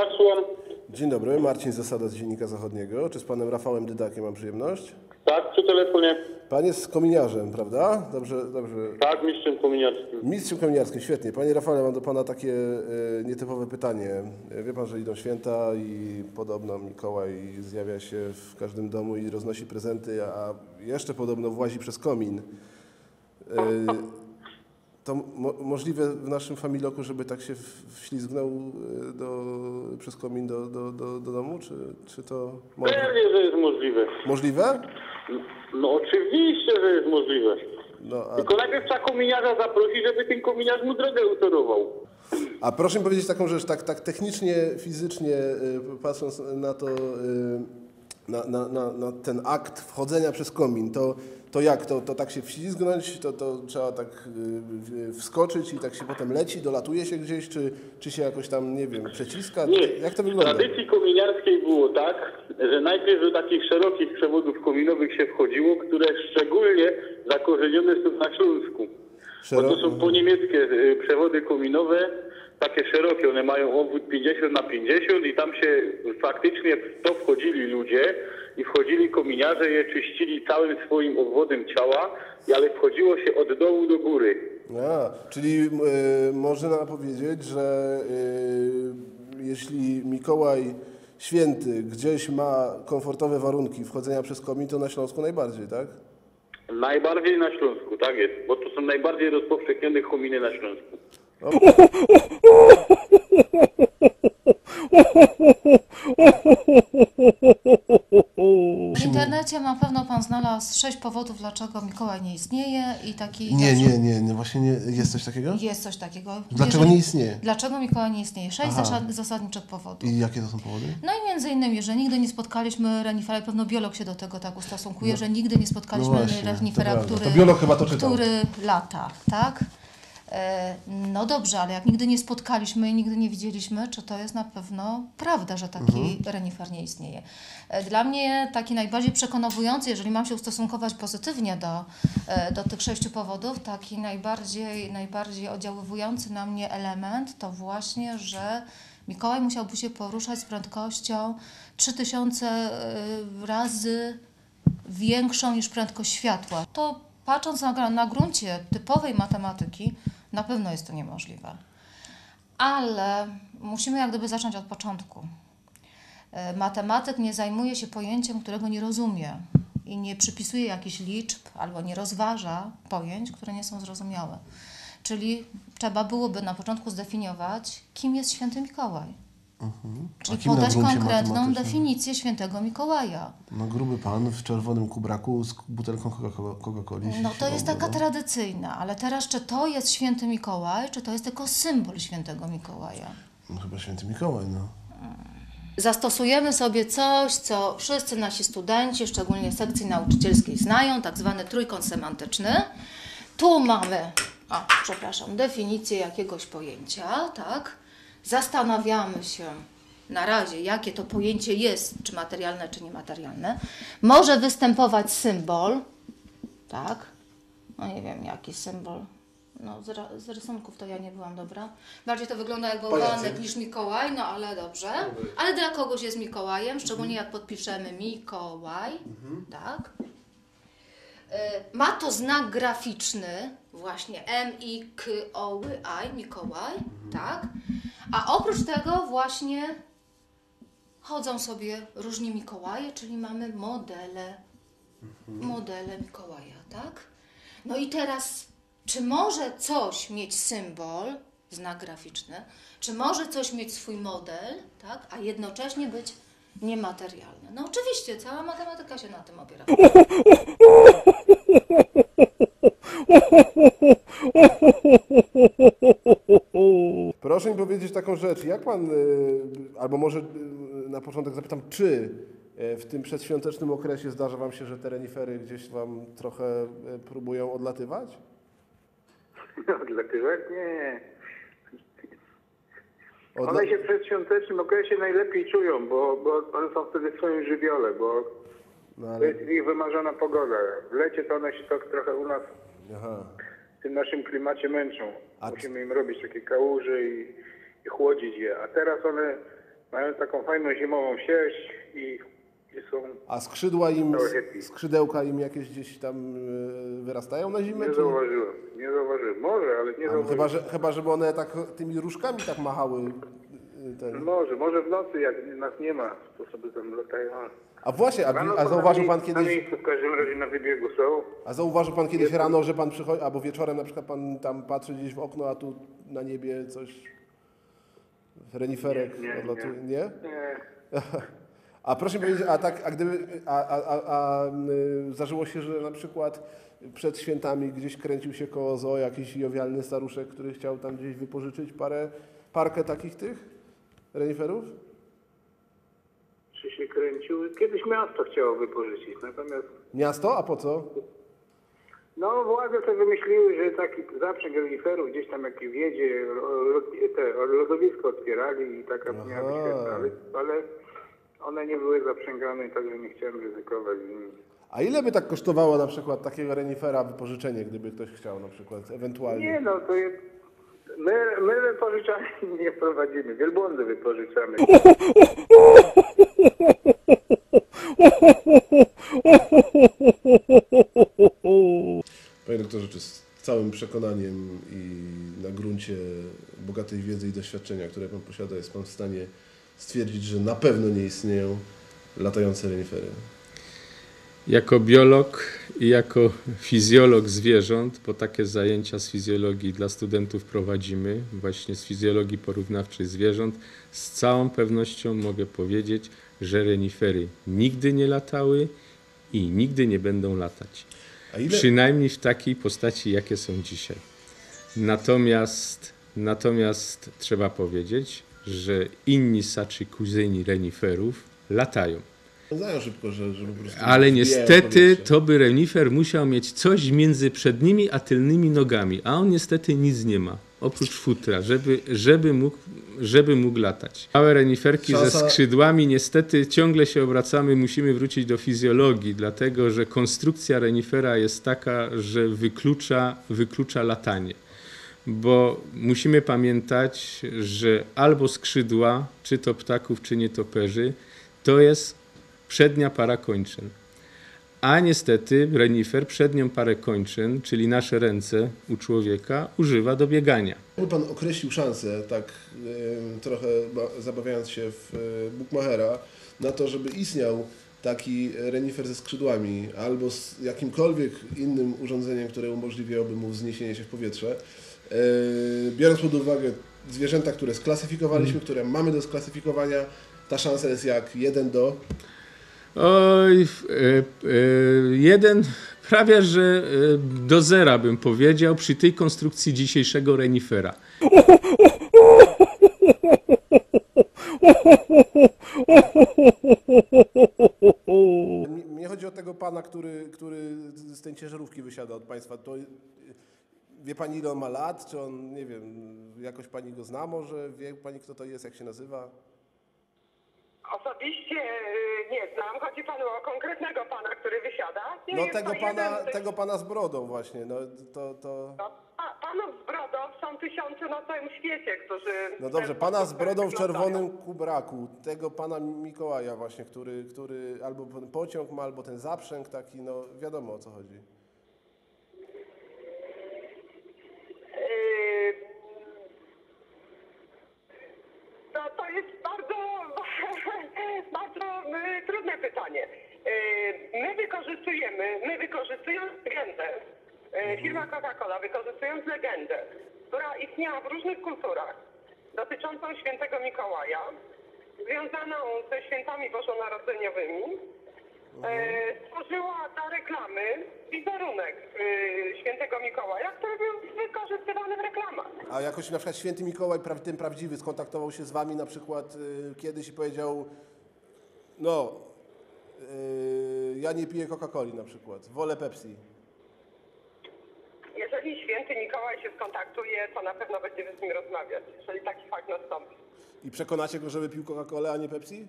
Tak, słucham. Dzień dobry, Marcin Zasada z Dziennika Zachodniego. Czy z panem Rafałem Dydakiem mam przyjemność? Tak, przy telefonie. Pan jest kominiarzem, prawda? Dobrze, dobrze. Tak, mistrzem kominiarskim. Mistrzem kominiarskim, świetnie. Panie Rafale, mam do pana takie nietypowe pytanie. Wie pan, że idą święta i podobno Mikołaj zjawia się w każdym domu i roznosi prezenty, a jeszcze podobno włazi przez komin. To możliwe w naszym familoku, żeby tak się wślizgnął przez komin do domu? Czy to może? Pewnie, że jest możliwe. Możliwe? No oczywiście, że jest możliwe. No, Tylko najpierw trzeba kominiarza zaprosić, żeby ten kominiarz mu drogę utorował. A proszę mi powiedzieć taką rzecz, tak technicznie, fizycznie, patrząc na to, na ten akt wchodzenia przez komin, to jak? To tak się wślizgnąć, to trzeba tak wskoczyć i tak się potem leci, dolatuje się gdzieś, czy się jakoś tam, nie wiem, przeciska? Nie, Jak to w wygląda? tradycji kominiarskiej było tak, że najpierw do takich szerokich przewodów kominowych się wchodziło, które szczególnie zakorzenione są na Śląsku. Bo to są poniemieckie przewody kominowe, takie szerokie, one mają obwód 50×50 i tam się faktycznie w to wchodzili ludzie i wchodzili kominiarze, je czyścili całym swoim obwodem ciała, ale wchodziło się od dołu do góry. Czyli można powiedzieć, że jeśli Mikołaj Święty gdzieś ma komfortowe warunki wchodzenia przez komin, to na Śląsku najbardziej, tak? Najbardziej na Śląsku, tak jest, bo to są najbardziej rozpowszechnione kominy na Śląsku. W internecie na pewno pan znalazł 6 powodów, dlaczego Mikołaj nie istnieje i taki... Nie, właśnie nie. Jest coś takiego? Jest coś takiego. Dlaczego nie istnieje? Dlaczego Mikołaj nie istnieje? 6 zasadniczych powodów. I jakie to są powody? No i między innymi, że nigdy nie spotkaliśmy renifera, pewno biolog się do tego tak ustosunkuje, że nigdy nie spotkaliśmy renifera, który lata, tak? No dobrze, ale jak nigdy nie spotkaliśmy i nigdy nie widzieliśmy, czy to jest na pewno prawda, że taki renifer nie istnieje. Dla mnie taki najbardziej przekonujący, jeżeli mam się ustosunkować pozytywnie do tych 6 powodów, taki najbardziej oddziaływujący na mnie element to właśnie, że Mikołaj musiałby się poruszać z prędkością 3000 razy większą niż prędkość światła. To patrząc na gruncie typowej matematyki, na pewno jest to niemożliwe. Ale musimy jak gdyby zacząć od początku. Matematyk nie zajmuje się pojęciem, którego nie rozumie i nie przypisuje jakichś liczb albo nie rozważa pojęć, które nie są zrozumiałe. Czyli trzeba byłoby na początku zdefiniować, kim jest święty Mikołaj. Czyli podać konkretną definicję świętego Mikołaja. No gruby pan w czerwonym kubraku z butelką Coca-Coli. No to jest taka tradycyjna, ale teraz czy to jest święty Mikołaj, czy to jest tylko symbol świętego Mikołaja? No chyba święty Mikołaj, no. Zastosujemy sobie coś, co wszyscy nasi studenci, szczególnie w sekcji nauczycielskiej znają, tak zwany trójkąt semantyczny. Tu mamy, definicję jakiegoś pojęcia, tak? Zastanawiamy się na razie, jakie to pojęcie jest, czy materialne, czy niematerialne. Może występować symbol, tak? No nie wiem, jaki symbol. No z rysunków to ja nie byłam dobra. Bardziej to wygląda jak bałwanek niż Mikołaj, no ale dobrze. Ale dla kogoś jest Mikołajem, szczególnie jak podpiszemy Mikołaj, tak? Ma to znak graficzny, właśnie M-I-K-O-Y-I, Mikołaj, tak? A oprócz tego właśnie chodzą sobie różni Mikołaje, czyli mamy modele Mikołaja, tak? No i teraz, czy może coś mieć symbol, znak graficzny, czy może coś mieć swój model, tak? A jednocześnie być niematerialne? No oczywiście, cała matematyka się na tym opiera. Proszę mi powiedzieć taką rzecz, jak pan, albo może na początek zapytam, czy w tym przedświątecznym okresie zdarza wam się, że te renifery gdzieś wam trochę próbują odlatywać? Odlatywać? Nie. One się w przedświątecznym okresie najlepiej czują, bo one są wtedy w swoim żywiole, bo to jest ich wymarzona pogoda. W lecie to one się tak trochę u nas w tym naszym klimacie męczą. Musimy im robić takie kałuże i chłodzić je. A teraz one Mają taką fajną zimową sierść i są... A skrzydełka im jakieś gdzieś tam wyrastają na zimę? Nie zauważyłem. Może, ale nie zauważyłem. Chyba, żeby one tak tymi różkami tak machały. Może w nocy, jak nas nie ma, to sobie tam latają. A właśnie, a zauważył pan kiedyś... Na miejscu w każdym razie na wybiegu są. A zauważył pan kiedyś rano, że pan przychodzi, albo wieczorem na przykład pan tam patrzy gdzieś w okno, a tu na niebie coś... Reniferek odlatuje? Nie? Nie. A proszę mi powiedzieć, zdarzyło się, że na przykład przed świętami gdzieś kręcił się koło zoo jakiś jowialny staruszek, który chciał tam gdzieś wypożyczyć parkę takich tych reniferów? Czy się kręcił? Kiedyś miasto chciało wypożyczyć, natomiast... Miasto? A po co? No władze sobie wymyśliły, że taki zaprzęg reniferów gdzieś tam jak wiedzie, lodowisko otwierali i taka miała być świetna, ale one nie były zaprzęgane, także nie chciałem ryzykować z nimi. A ile by tak kosztowało na przykład takiego renifera wypożyczenie, gdyby ktoś chciał na przykład, ewentualnie? Nie no, to jest... My wypożyczamy nie prowadzimy, wielbłądy wypożyczamy. Panie doktorze, czy z całym przekonaniem i na gruncie bogatej wiedzy i doświadczenia, które pan posiada, jest pan w stanie stwierdzić, że na pewno nie istnieją latające renifery? Jako biolog i jako fizjolog zwierząt, bo takie zajęcia z fizjologii dla studentów prowadzimy, właśnie z fizjologii porównawczej zwierząt, z całą pewnością mogę powiedzieć, że renifery nigdy nie latały i nigdy nie będą latać. Przynajmniej w takiej postaci, jakie są dzisiaj. Natomiast trzeba powiedzieć, że inni ssaczy kuzyni reniferów latają. Szybko, że po prostu ale niestety to by renifer musiał mieć coś między przednimi a tylnymi nogami, a on niestety nic nie ma, oprócz futra, żeby mógł latać. Małe reniferki ze skrzydłami, niestety ciągle się obracamy, musimy wrócić do fizjologii, dlatego że konstrukcja renifera jest taka, że wyklucza latanie. Bo musimy pamiętać, że albo skrzydła, czy to ptaków, czy nietoperzy, to jest przednia para kończyn. A niestety renifer przednią parę kończyn, czyli nasze ręce u człowieka, używa do biegania. Jakby pan określił szansę, tak trochę zabawiając się w Bukmachera, na to, żeby istniał taki renifer ze skrzydłami albo z jakimkolwiek innym urządzeniem, które umożliwiałoby mu wzniesienie się w powietrze, biorąc pod uwagę zwierzęta, które sklasyfikowaliśmy, które mamy do sklasyfikowania, ta szansa jest jak 1 do... Oj, prawie że do 0 bym powiedział przy tej konstrukcji dzisiejszego renifera. Mnie chodzi o tego pana, który z tej ciężarówki wysiada od państwa. To wie pani, ile on ma lat? Czy on, nie wiem, jakoś pani go zna może? Wie pani, kto to jest, jak się nazywa? Osobiście nie znam. Chodzi panu o konkretnego pana, który wysiada? Nie, no tego pana z brodą właśnie. No, panów z brodą są tysiące na całym świecie, którzy... No dobrze, pana z brodą w czerwonym kubraku, tego pana Mikołaja właśnie, który albo ten pociąg ma, albo ten zaprzęg taki, no wiadomo o co chodzi. To jest bardzo trudne pytanie. My wykorzystując legendę, firma Coca-Cola wykorzystując legendę, która istniała w różnych kulturach, dotyczącą świętego Mikołaja, związaną ze świętami bożonarodzeniowymi, stworzyła dla reklamy wizerunek świętego Mikołaja, który był wykorzystywany w reklamach. A jakoś na przykład święty Mikołaj, ten prawdziwy, skontaktował się z wami na przykład kiedyś i powiedział, no, ja nie piję Coca-Coli na przykład, wolę Pepsi. Jeżeli święty Mikołaj się skontaktuje, to na pewno będziemy z nim rozmawiać, jeżeli taki fakt nastąpi. I przekonacie go, żeby pił Coca-Colę, a nie Pepsi?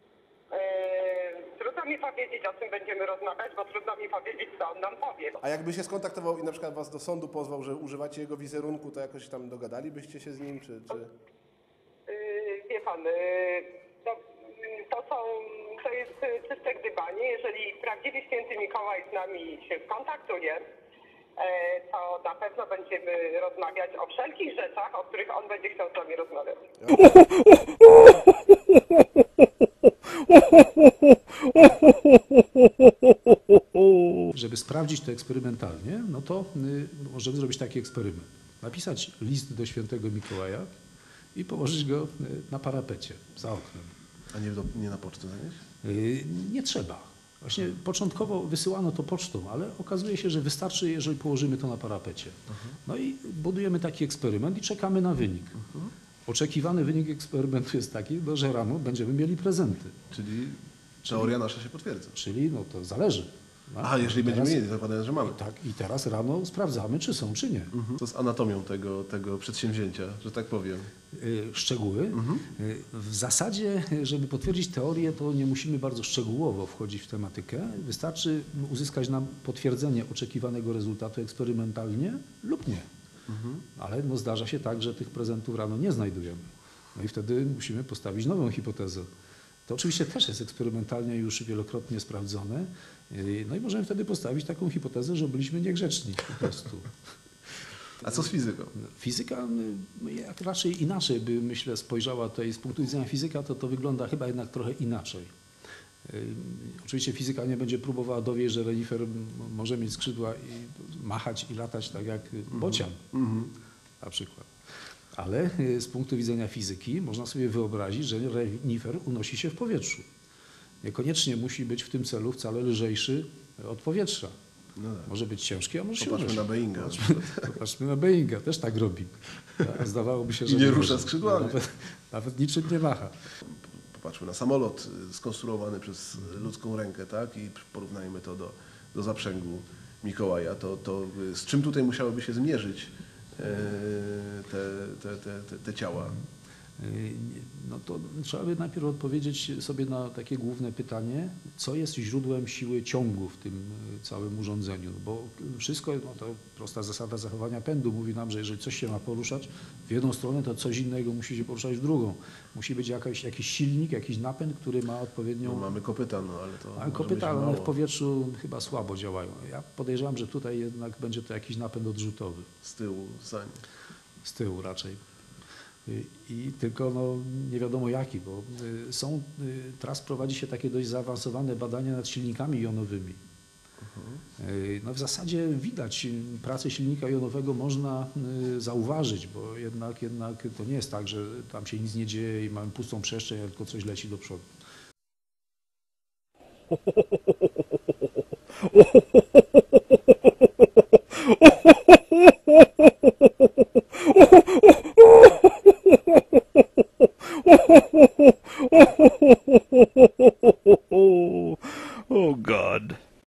Trudno mi powiedzieć, o czym będziemy rozmawiać, bo trudno mi powiedzieć, co on nam powie. A jakby się skontaktował i na przykład was do sądu pozwał, że używacie jego wizerunku, to jakoś tam dogadalibyście się z nim, czy... Wie pan, To jest czyste gdybanie. Jeżeli prawdziwy święty Mikołaj z nami się skontaktuje, to na pewno będziemy rozmawiać o wszelkich rzeczach, o których on będzie chciał z nami rozmawiać. Żeby sprawdzić to eksperymentalnie, no to możemy zrobić taki eksperyment. Napisać list do świętego Mikołaja i położyć go na parapecie, za oknem. A nie na pocztę zanieść? Nie trzeba. Właśnie początkowo wysyłano to pocztą, ale okazuje się, że wystarczy, jeżeli położymy to na parapecie. No i budujemy taki eksperyment i czekamy na wynik. Oczekiwany wynik eksperymentu jest taki, że rano będziemy mieli prezenty. Czyli teoria nasza się potwierdza. Czyli no to zależy. No, a jeżeli będziemy mieli, zakładając, że mamy. Tak, i teraz rano sprawdzamy, czy są, czy nie. Co z anatomią tego przedsięwzięcia, że tak powiem? Szczegóły. W zasadzie, żeby potwierdzić teorię, to nie musimy bardzo szczegółowo wchodzić w tematykę. Wystarczy uzyskać nam potwierdzenie oczekiwanego rezultatu eksperymentalnie lub nie. Ale no, zdarza się tak, że tych prezentów rano nie znajdujemy. No i wtedy musimy postawić nową hipotezę. To oczywiście też jest eksperymentalnie już wielokrotnie sprawdzone. No i możemy wtedy postawić taką hipotezę, że byliśmy niegrzeczni po prostu. A co z fizyką? Fizyka jak raczej inaczej by, myślę, spojrzała tutaj z punktu widzenia fizyka, to wygląda chyba jednak trochę inaczej. Oczywiście fizyka nie będzie próbowała dowieść, że renifer może mieć skrzydła i machać i latać tak jak bocian na przykład. Ale z punktu widzenia fizyki można sobie wyobrazić, że renifer unosi się w powietrzu. Niekoniecznie musi być w tym celu wcale lżejszy od powietrza. No tak. Może być ciężki, a może się Popatrzmy na Boeinga. Popatrzmy na Boeinga, też tak robi. A zdawałoby się, że nie rusza skrzydłami. Nawet niczym nie macha. Popatrzmy na samolot skonstruowany przez ludzką rękę, tak? I porównajmy to do zaprzęgu Mikołaja. To z czym tutaj musiałyby się zmierzyć te ciała? No to trzeba by najpierw odpowiedzieć sobie na takie główne pytanie, co jest źródłem siły ciągu w tym całym urządzeniu, bo wszystko, no to prosta zasada zachowania pędu mówi nam, że jeżeli coś się ma poruszać w jedną stronę, to coś innego musi się poruszać w drugą. Musi być jakiś silnik, jakiś napęd, który ma odpowiednią... No mamy kopyta, no ale to... Ale kopyta, ale one w powietrzu chyba słabo działają. Ja podejrzewam, że tutaj jednak będzie to jakiś napęd odrzutowy. Z tyłu, za nim. Z tyłu raczej. I tylko no, nie wiadomo jaki, bo teraz prowadzi się takie dość zaawansowane badania nad silnikami jonowymi. No w zasadzie widać, pracę silnika jonowego można zauważyć, bo jednak to nie jest tak, że tam się nic nie dzieje i mamy pustą przestrzeń, a tylko coś leci do przodu.